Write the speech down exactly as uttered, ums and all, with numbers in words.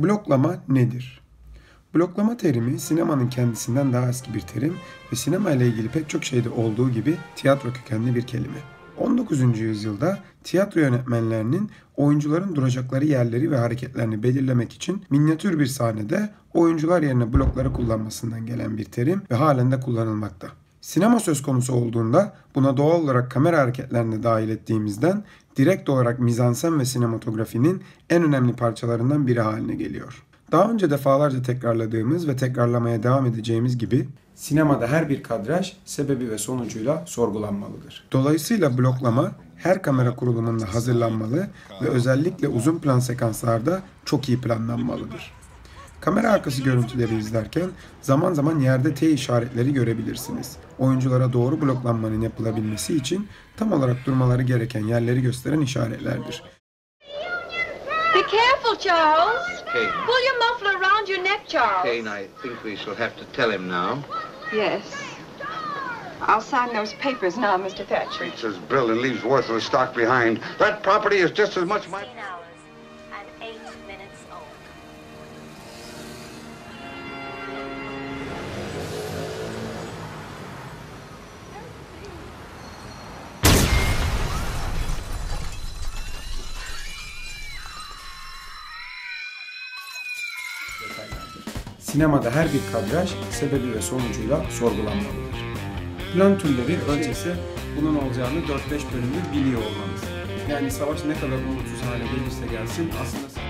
Bloklama nedir? Bloklama terimi sinemanın kendisinden daha eski bir terim ve sinema ile ilgili pek çok şeyde olduğu gibi tiyatro kökenli bir kelime. on dokuzuncu yüzyılda tiyatro yönetmenlerinin oyuncuların duracakları yerleri ve hareketlerini belirlemek için minyatür bir sahnede oyuncular yerine blokları kullanmasından gelen bir terim ve halen de kullanılmakta. Sinema söz konusu olduğunda buna doğal olarak kamera hareketlerini dahil ettiğimizden direkt olarak mizansen ve sinematografinin en önemli parçalarından biri haline geliyor. Daha önce defalarca tekrarladığımız ve tekrarlamaya devam edeceğimiz gibi sinemada her bir kadraj sebebi ve sonucuyla sorgulanmalıdır. Dolayısıyla bloklama her kamera kurulumunda hazırlanmalı ve özellikle uzun plan sekanslarda çok iyi planlanmalıdır. Kamera arkası görüntüleri izlerken zaman zaman yerde T işaretleri görebilirsiniz. Oyunculara doğru bloklanmanın yapılabilmesi için tam olarak durmaları gereken yerleri gösteren işaretlerdir. Be careful, Charles. Kane. Pull your muffler around your neck, Charles. Kane, I think we shall have to tell him now. Yes. I'll sign those papers now, Mister Thatcher. Treats his bill and leaves worthless stock behind. That property is just as much my... hours and eight minutes old. Sinemada her bir kadraj sebebi ve sonucuyla sorgulanmalıdır. Plan türleri ölçüsü bunun olacağını dört beş bölümdür biliyor olmamız. Yani savaş ne kadar umutsuz hale gelirse gelsin aslında